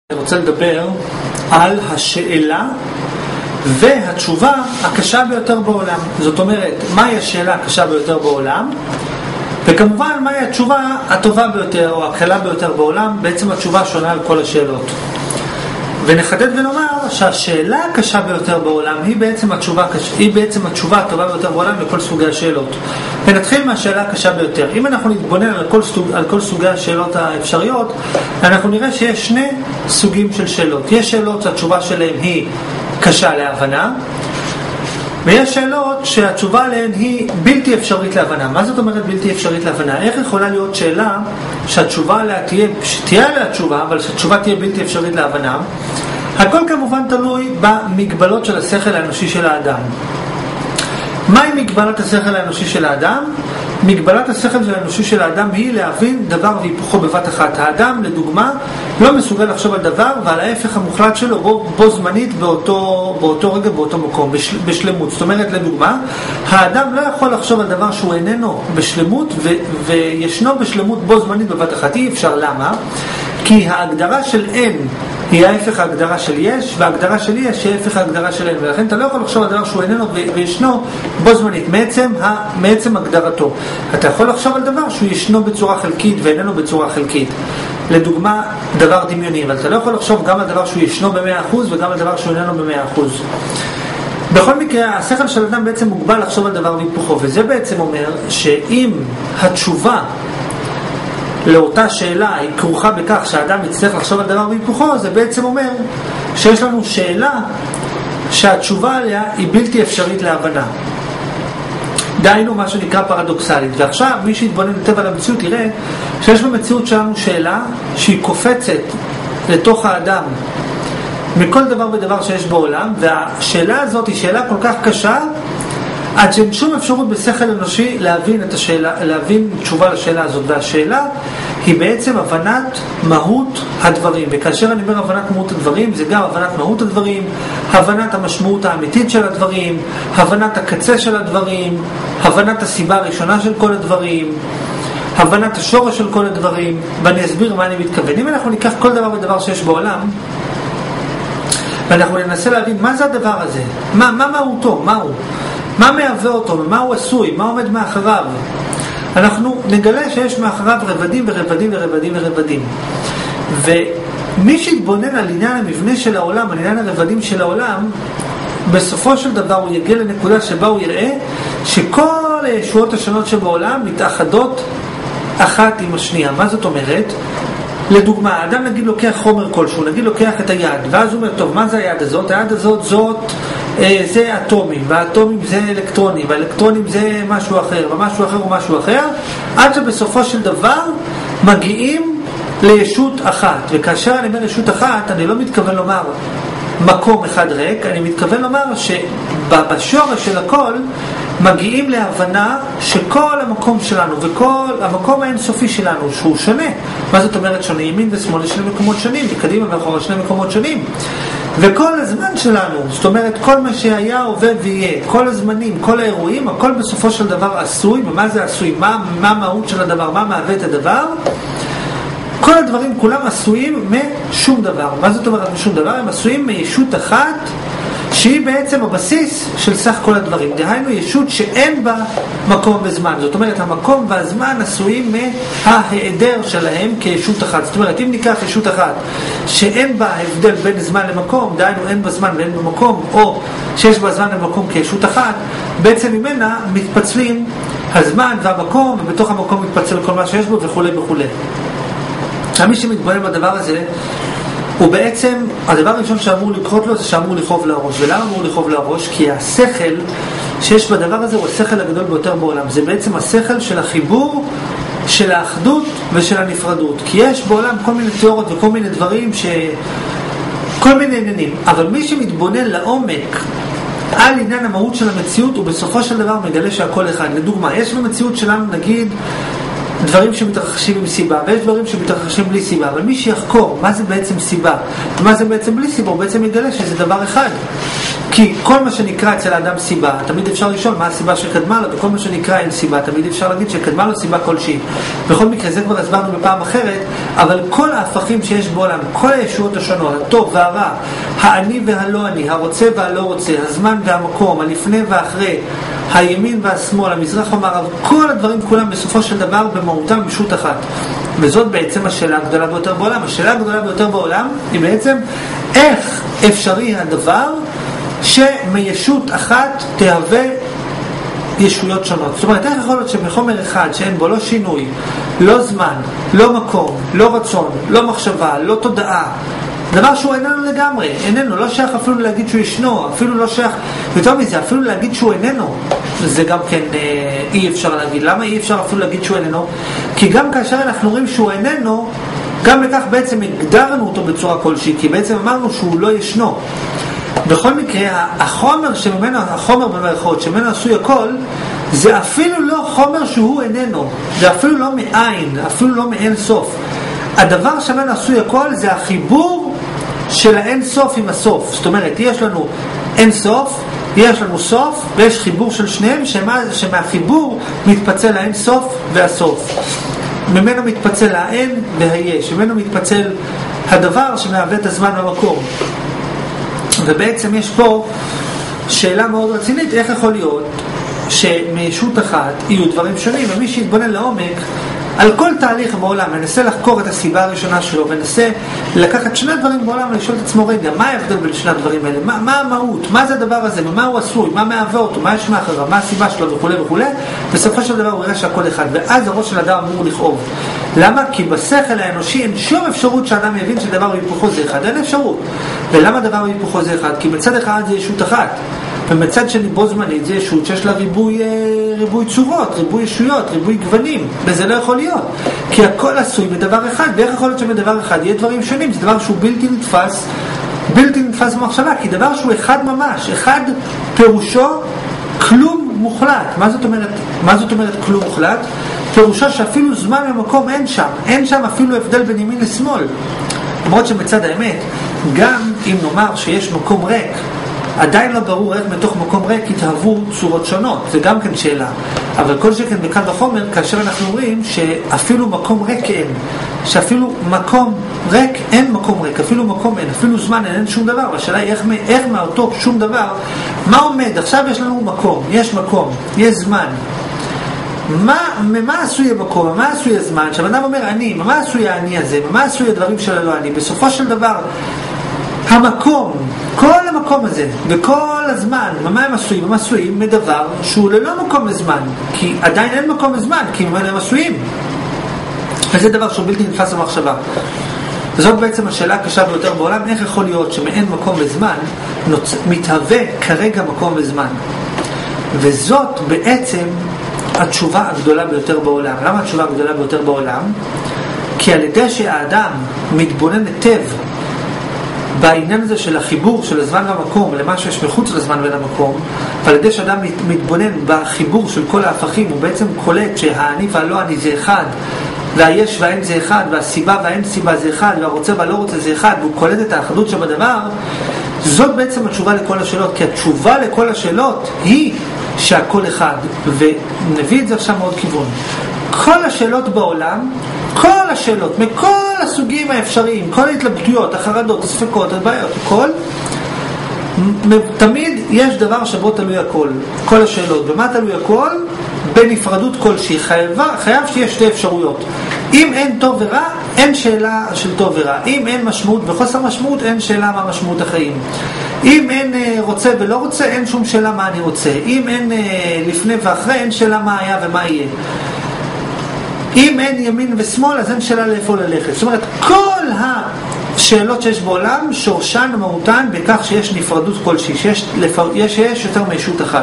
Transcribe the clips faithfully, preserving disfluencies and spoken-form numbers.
אני רוצה לדבר על השאלה והתשובה הקשה ביותר בעולם. זאת אומרת, מהי השאלה הקשה ביותר בעולם? וכמובן, מהי התשובה הטובה ביותר או הקלה ביותר בעולם? בעצם התשובה שונה על כל השאלות. ונחדד ונאמר שהשאלה הקשה ביותר בעולם היא בעצם התשובה, היא בעצם התשובה הטובה ביותר בעולם לכל סוגי השאלות. ונתחיל מהשאלה הקשה ביותר. אם אנחנו נתבונן על כל, סוג, על כל סוגי השאלות האפשריות, אנחנו נראה שיש שני סוגים של שאלות. יש שאלות שהתשובה שלהן היא קשה להבנה, ויש שאלות שהתשובה עליהן היא בלתי אפשרית להבנה. מה זאת אומרת בלתי אפשרית להבנה? איך יכולה להיות שאלה שהתשובה עליה תהיה, שתהיה עליה תשובה, אבל שהתשובה תהיה בלתי אפשרית להבנה? הכל כמובן תלוי במגבלות של השכל האנושי של האדם. מהי מגבלת השכל האנושי של האדם? מגבלת השכל האנושי של האדם היא להבין דבר והיפוכו בבת אחת. האדם, לדוגמה, לא מסוגל לחשוב על דבר ועל ההפך המוחלט שלו בו, בו זמנית באותו, באותו רגע, באותו מקום, בשל, בשלמות. זאת אומרת, לדוגמה, האדם לא יכול לחשוב על דבר שהוא איננו בשלמות ו, וישנו בשלמות בו זמנית בבת אחת. אי אפשר. למה? כי ההגדרה של אין היא ההפך ההגדרה של יש, וההגדרה של יש היא ההפך ההגדרה של אין, ולכן אתה לא יכול לחשוב על דבר שהוא איננו וישנו בו זמנית, מעצם, מעצם הגדרתו. אתה יכול לחשוב על דבר שהוא ישנו בצורה חלקית ואיננו בצורה חלקית. לדוגמה, דבר דמיוני, אבל אתה לא יכול לחשוב גם על דבר שהוא ישנו ב-מאה אחוז וגם על דבר שהוא איננו ב-מאה אחוז. בכל מקרה, השכל של אדם בעצם מוגבל לחשוב על דבר והיפוכו, וזה בעצם אומר שאם התשובה לאותה שאלה היא כרוכה בכך שהאדם יצטרך לחשוב על דבר והיפוכו, זה בעצם אומר שיש לנו שאלה שהתשובה עליה היא בלתי אפשרית להבנה. דהיינו מה שנקרא פרדוקסלית. ועכשיו מי שיתבונן היטב על המציאות יראה שיש במציאות שלנו שאלה שהיא קופצת לתוך האדם מכל דבר ודבר שיש בעולם, והשאלה הזאת היא שאלה כל כך קשה עד שאין שום אפשרות בשכל אנושי להבין את השאלה, להבין תשובה לשאלה הזאת. והשאלה היא בעצם הבנת מהות הדברים. וכאשר אני אומר הבנת מהות הדברים, זה גם הבנת מהות הדברים, הבנת המשמעות האמיתית של הדברים, הבנת הקצה של הדברים, הבנת הסיבה הראשונה של כל הדברים, הבנת השורש של כל הדברים. ואני אסביר מה אני מתכוון. אם אנחנו ניקח כל דבר ודבר שיש בעולם, ואנחנו ננסה להבין מה זה הדבר הזה, מה, מה מהותו, מה הוא, מה מהווה אותו, מה הוא עשוי, מה עומד מאחריו, אנחנו נגלה שיש מאחריו רבדים ורבדים ורבדים ורבדים. ומי שיתבונן על עניין המבנה של העולם, על עניין הרבדים של העולם, בסופו של דבר הוא יגיע לנקודה שבה הוא יראה שכל הישועות השונות שבעולם מתאחדות אחת עם השנייה. מה זאת אומרת? לדוגמה, האדם נגיד לוקח חומר כלשהו, נגיד לוקח את היד, ואז הוא אומר, טוב, מה זה היד הזאת? היד הזאת זאת, אה, זה אטומים, והאטומים זה אלקטרונים, והאלקטרונים זה משהו אחר, ומשהו אחר הוא משהו אחר, עד שבסופו של דבר מגיעים לישות אחת. וכאשר אני אומר ישות אחת, אני לא מתכוון לומר מקום אחד ריק, אני מתכוון לומר שבשורש של הכל מגיעים להבנה שכל המקום שלנו וכל המקום האינסופי שלנו שהוא שונה. מה זאת אומרת שונה? ימין ושמאל יש שני מקומות שונים, וקדימה ואחורה שני מקומות שונים. וכל הזמן שלנו, זאת אומרת כל מה שהיה עובד ויהיה, כל הזמנים, כל האירועים, הכל בסופו של דבר עשוי. ומה זה עשוי? מה, מה המהות של הדבר? מה מהווה את הדבר? כל הדברים כולם עשויים משום דבר. מה זאת אומרת משום דבר? הם עשויים מישות אחת שהיא בעצם הבסיס של סך כל הדברים. דהיינו ישות שאין בה מקום וזמן. זאת אומרת המקום והזמן עשויים מההיעדר שלהם כישות אחת. זאת אומרת אם ניקח ישות אחת שאין בה הבדל בין זמן למקום, דהיינו אין בה זמן ואין בה מקום, או שיש בה זמן למקום כישות אחת, בעצם ממנה מתפצלים הזמן והמקום, ובתוך המקום מתפצל כל מה שיש בו וכו' וכו'. מי שמתבונן בדבר הזה, הוא בעצם, הדבר הראשון שאמור לקרות לו זה שאמור לכאוב לראש. ולמה אמור לכאוב לראש? כי השכל שיש בדבר הזה הוא השכל הגדול ביותר בעולם. זה בעצם השכל של החיבור, של האחדות ושל הנפרדות. כי יש בעולם כל מיני תיאוריות וכל מיני דברים ש... כל מיני עניינים. אבל מי שמתבונן לעומק על עניין המהות של המציאות, הוא בסופו של דבר מגלה שהכל אחד. לדוגמה, יש במציאות שלנו נגיד דברים שמתרחשים עם סיבה, ויש דברים שמתרחשים בלי סיבה, אבל מי שיחקור מה זה בעצם סיבה, ומה זה בעצם בלי סיבה, הוא בעצם יגלה שזה דבר אחד. כי כל מה שנקרא אצל האדם סיבה, תמיד אפשר לשאול מה הסיבה שקדמה לו, וכל מה שנקרא אין סיבה, תמיד אפשר להגיד שקדמה לו סיבה כלשהי. בכל מקרה, זה כבר הסברנו בפעם אחרת, אבל כל ההפכים שיש בעולם, כל הישועות השונות, הטוב והרע, העני והלא עני, הרוצה והלא רוצה, הזמן והמקום, הלפני ואחרי, הימין והשמאל, המזרח והמערב, כל הדברים כולם בסופו של דבר במהותם ישות אחת. וזאת בעצם השאלה הגדולה ביותר בעולם. השאלה הגדולה ביותר בעולם היא בעצם איך אפשרי הדבר שמישות אחת תהווה ישויות שונות. זאת אומרת, איך יכול להיות שבחומר אחד שאין בו לא שינוי, לא זמן, לא מקום, לא רצון, לא מחשבה, לא תודעה, דבר שהוא איננו לגמרי, איננו, לא שייך אפילו להגיד שהוא ישנו, אפילו לא שייך, יותר מזה, אפילו להגיד שהוא איננו, זה גם כן אה, אי אפשר להגיד. למה אי אפשר אפילו להגיד שהוא איננו? כי גם כאשר אנחנו רואים שהוא איננו, גם לכך בעצם הגדרנו אותו בצורה כלשהי, כי בעצם אמרנו שהוא לא ישנו. בכל מקרה, החומר שממנו, החומר במרכאות, שממנו עשוי הכל, זה אפילו לא חומר שהוא איננו, זה אפילו לא מאין, אפילו לא מאין סוף. הדבר שממנו עשוי הכל זה החיבור של האין סוף עם הסוף. זאת אומרת, יש לנו אין סוף, יש לנו סוף, ויש חיבור של שניהם, שמה, שמהחיבור מתפצל האין סוף והסוף. ממנו מתפצל האין והיש, ממנו מתפצל הדבר שמהווה את הזמן במקום. ובעצם יש פה שאלה מאוד רצינית, איך יכול להיות שמישות אחת יהיו דברים שונים, ומי שיתבונן לעומק על כל תהליך בעולם, מנסה לחקור את הסיבה הראשונה שלו, מנסה לקחת שני דברים בעולם ולשאול את עצמו רגע, מה ההבדל בין שני הדברים האלה? מה, מה המהות? מה זה הדבר הזה? מה הוא עשוי? מה מהווה אותו? מה יש מאחריו? מה הסיבה שלו? וכו' וכו'. בסופו של דבר הוא יראה שהכל אחד, ואז הראש של אדם אמור לכאוב. למה? כי בשכל האנושי אין שום אפשרות שאדם יבין שדבר והיפוכו זה אחד. אין אפשרות. ולמה דבר והיפוכו זה אחד? כי מצד אחד זה ישות אחת. ומצד שני בו זמנית זה ישות שיש לה ריבוי, ריבוי צורות, ריבוי ישויות, ריבוי גוונים, וזה לא יכול להיות, כי הכל עשוי בדבר אחד. ואיך יכול להיות שבדבר אחד יהיה דברים שונים? זה דבר שהוא בלתי נתפס, בלתי נתפס במחשבה, כי דבר שהוא אחד ממש, אחד פירושו כלום מוחלט. מה זאת אומרת, מה זאת אומרת כלום מוחלט? פירושו שאפילו זמן ומקום אין שם, אין שם אפילו הבדל בין ימין לשמאל. למרות שמצד האמת, גם אם נאמר שיש מקום ריק, עדיין לא ברור איך מתוך מקום ריק יתהוו צורות שונות, זה גם כן שאלה. אבל כל שכן בקל וחומר, כאשר אנחנו אומרים שאפילו מקום ריק אין, שאפילו מקום ריק אין מקום ריק, אפילו מקום אין, אפילו זמן אין, אין שום דבר. והשאלה היא איך, איך מאותו שום דבר, מה עומד? עכשיו יש לנו מקום, יש מקום, יש זמן. מה, ממה עשוי המקום, מה עשוי הזמן? שהבן אומר אני, מה עשוי העני הזה, מה עשוי הדברים של הלא אני? בסופו של דבר, המקום, כל המקום הזה, וכל הזמן, מה הם עשויים? הם עשויים מדבר שהוא ללא מקום וזמן, כי עדיין אין מקום וזמן, כי הם עשויים. וזה דבר שהוא בלתי נתפס במחשבה. זאת בעצם השאלה הקשה ביותר בעולם, איך יכול להיות שמאין מקום וזמן, נוצ... מתהווה כרגע מקום וזמן. וזאת בעצם התשובה הגדולה ביותר בעולם. למה התשובה הגדולה ביותר בעולם? כי על ידי שהאדם מתבונן היטב בעניין הזה של החיבור של הזמן והמקום למה שיש מחוץ לזמן ולמקום, ועל ידי שאדם מתבונן בחיבור של כל ההפכים, הוא בעצם קולט שהאני והלא אני זה אחד, והיש והאין זה אחד, והסיבה והאין סיבה זה אחד, והרוצה והלא רוצה זה אחד, והוא קולט את האחדות שבדבר. זאת בעצם התשובה לכל השאלות, כי התשובה לכל השאלות היא שהכל אחד. ונביא את זה עכשיו מאוד כיוון. כל השאלות בעולם, כל השאלות, מכל הסוגים האפשריים, כל ההתלבטויות, החרדות, הספקות, הבעיות, הכל, תמיד יש דבר שבו תלוי הכל. כל השאלות. במה תלוי הכל? בנפרדות כלשהי. חייב, חייב שיש שתי אפשרויות. אם אין טוב ורע, אין שאלה של טוב ורע. אם אין משמעות וחוסר משמעות, אין שאלה מה משמעות החיים. אם אין רוצה ולא רוצה, אין שום שאלה מה אני רוצה. אם אין לפני ואחרי, אין שאלה מה היה ומה יהיה. אם אין ימין ושמאל, אז אין שאלה לאיפה ללכת. זאת אומרת, כל השאלות שיש בעולם, שורשן ומהותן בכך שיש נפרדות כלשהי, שיש, יש, יש יותר מישות אחת.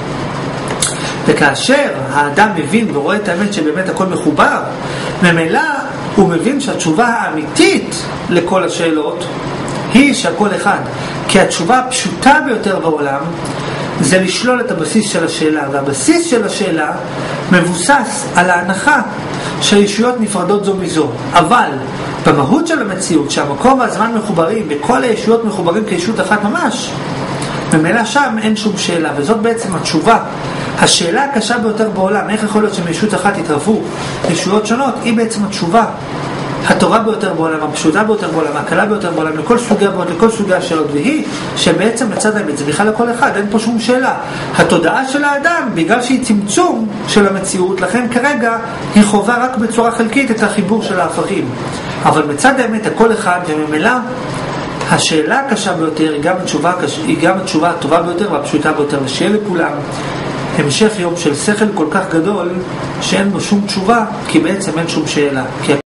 וכאשר האדם מבין ורואה את האמת שבאמת הכל מחובר, ממילא הוא מבין שהתשובה האמיתית לכל השאלות היא שהכל אחד. כי התשובה הפשוטה ביותר בעולם זה לשלול את הבסיס של השאלה, והבסיס של השאלה מבוסס על ההנחה שהישויות נפרדות זו מזו. אבל במהות של המציאות, שהמקום והזמן מחוברים וכל הישויות מחוברים כישות אחת ממש, ממילא שם אין שום שאלה, וזאת בעצם התשובה. השאלה הקשה ביותר בעולם, איך יכול להיות שמישות אחת יתרבו ישויות שונות, היא בעצם התשובה הטובה ביותר בעולם, הפשוטה ביותר בעולם, הקלה ביותר בעולם, לכל סוגי הבאות, לכל סוגי השאלות, והיא שבעצם לצד האמת זה בכלל לכל אחד, אין פה שום שאלה. התודעה של האדם, בגלל שהיא צמצום של המציאות, לכן כרגע היא חובה רק בצורה חלקית את החיבור של ההפכים. אבל מצד האמת הכל אחד, וממילא השאלה הקשה ביותר היא גם התשובה, היא גם התשובה הטובה ביותר והפשוטה ביותר, ושיהיה לכולם המשך יום של שכל כל כך גדול שאין בו שום תשובה, כי בעצם אין שום שאלה. כי